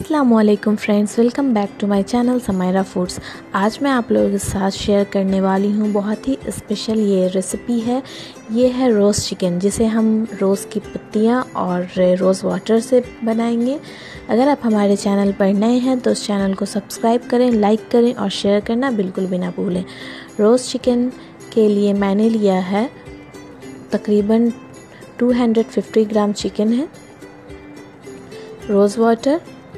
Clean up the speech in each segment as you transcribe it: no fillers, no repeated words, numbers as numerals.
अस्सलामुअलैकुम friends, welcome back to my channel Samaira foods. आज मैं आप लोगों के साथ शेयर करने वाली हूँ बहुत ही स्पेशल ये रेसिपी है। ये है रोज़ चिकन, जिसे हम रोज़ की पत्तियाँ और रोज़ वाटर से बनाएंगे। अगर आप हमारे चैनल पर नए हैं तो इस चैनल को सब्सक्राइब करें, लाइक करें और शेयर करना बिल्कुल भी ना भूलें। रोज़ चिकन के लिए मैंने लिया है तकरीबन 250 ग्राम चिकन है, रोज़ वाटर,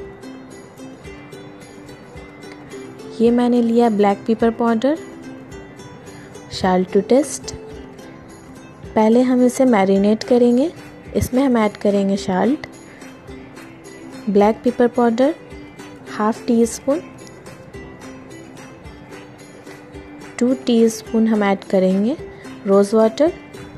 ये मैंने लिया black pepper powder, salt to taste. पहले हम इसे मैरिनेट करेंगे। इसमें हम ऐड करेंगे salt, black pepper powder half teaspoon, 2 teaspoon हम ऐड करेंगे रोज़ वाटर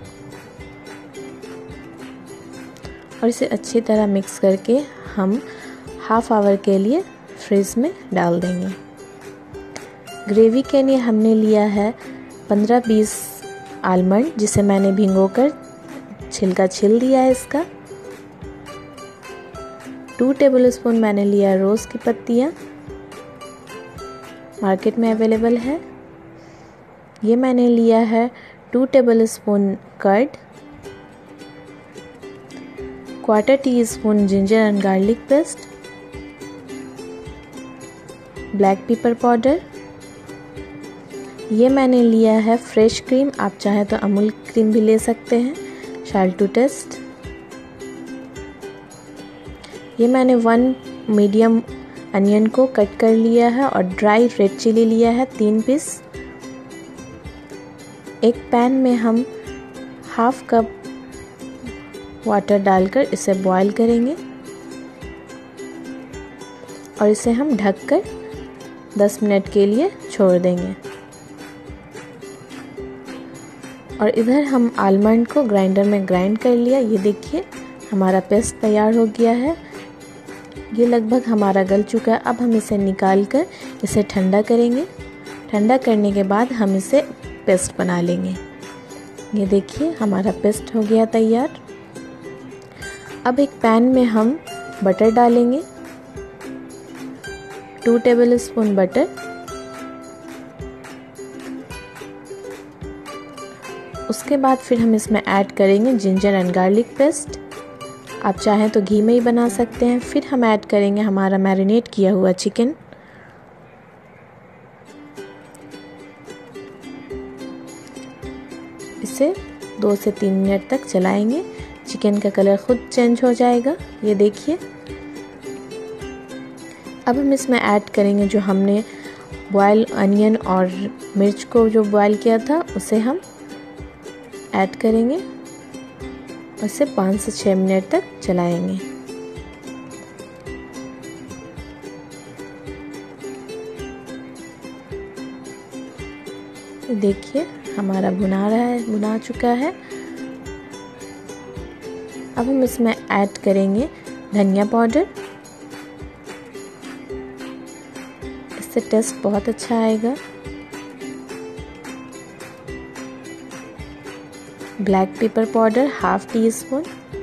और इसे अच्छी तरह मिक्स करके हम हाफ आवर के लिए फ्रिज में डाल देंगे। ग्रेवी के लिए हमने लिया है 15-20 आलमंड, जिसे मैंने भिगोकर छिलका छिल दिया है इसका। 2 टेबलस्पून मैंने लिया रोज़ की पत्तियाँ, मार्केट में अवेलेबल है। ये मैंने लिया है 2 tablespoon curd, 1/4 teaspoon ginger and garlic paste, black pepper powder. ये मैंने लिया है फ्रेश क्रीम, आप चाहें तो अमूल क्रीम भी ले सकते हैं, साल्ट टू टेस्ट। ये मैंने 1 मीडियम अनियन को कट कर लिया है और ड्राई रेड चिली लिया है 3 पीस। एक पैन में हम हाफ कप वाटर डालकर इसे बॉईल करेंगे और इसे हम ढककर 10 मिनट के लिए छोड़ देंगे। और इधर हम आलमंड को ग्राइंडर में ग्राइंड कर लिया। ये देखिए हमारा पेस्ट तैयार हो गया है। ये लगभग हमारा गल चुका है। अब हम इसे निकाल कर इसे ठंडा करेंगे। ठंडा करने के बाद हम इसे पेस्ट बना लेंगे। ये देखिए हमारा पेस्ट हो गया तैयार। अब एक पैन में हम बटर डालेंगे, 2 टेबलस्पून बटर। उसके बाद फिर हम इसमें ऐड करेंगे जिंजर एंड गार्लिक पेस्ट। आप चाहें तो घी में ही बना सकते हैं। फिर हम ऐड करेंगे हमारा मैरिनेट किया हुआ चिकन। इसे 2 से 3 मिनट तक चलाएंगे। चिकन का कलर खुद चेंज हो जाएगा। ये देखिए। अब हम इसमें ऐड करेंगे जो हमने बॉयल अनियन और मिर्च को जो बॉयल किया था, उसे हम ऐड करेंगे और इसे 5 से 6 मिनट तक चलाएंगे। देखिए हमारा भुना चुका है। अब हम इसमें ऐड करेंगे धनिया पाउडर। इससे टेस्ट बहुत अच्छा आएगा। Black pepper powder half teaspoon,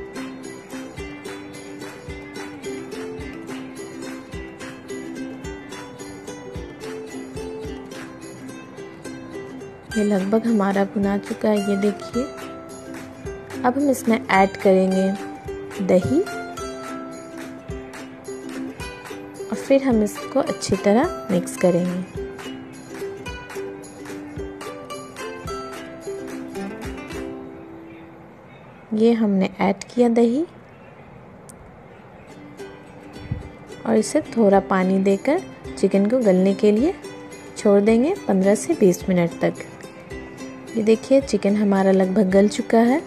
ये लगभग हमारा भुना चुका है। ये देखिए। अब हम इसमें ऐड करेंगे दही और फिर हम इसको अच्छी तरह मिक्स करेंगे। ये हमने ऐड किया दही और इसे थोड़ा पानी देकर चिकन को गलने के लिए छोड़ देंगे 15 से 20 मिनट तक। ये देखिए चिकन हमारा लगभग गल चुका है।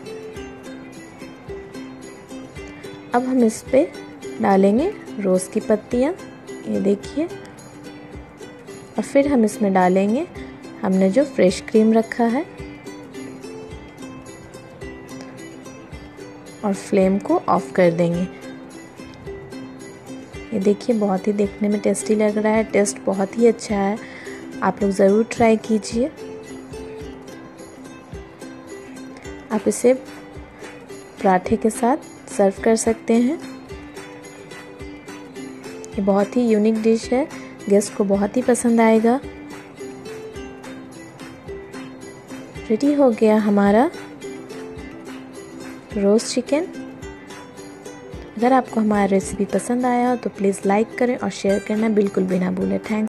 अब हम इस पे डालेंगे रोज़ की पत्तियाँ। ये देखिए। और फिर हम इसमें डालेंगे हमने जो फ्रेश क्रीम रखा है और फ्लेम को ऑफ कर देंगे। ये देखिए बहुत ही देखने में टेस्टी लग रहा है। टेस्ट बहुत ही अच्छा है। आप लोग ज़रूर ट्राई कीजिए। आप इसे पराठे के साथ सर्व कर सकते हैं। ये बहुत ही यूनिक डिश है, गेस्ट को बहुत ही पसंद आएगा। रेडी हो गया हमारा रोस्ट चिकन। अगर आपको हमारा रेसिपी पसंद आया हो तो प्लीज़ लाइक करें और शेयर करना बिल्कुल भी ना भूलें। थैंक्स।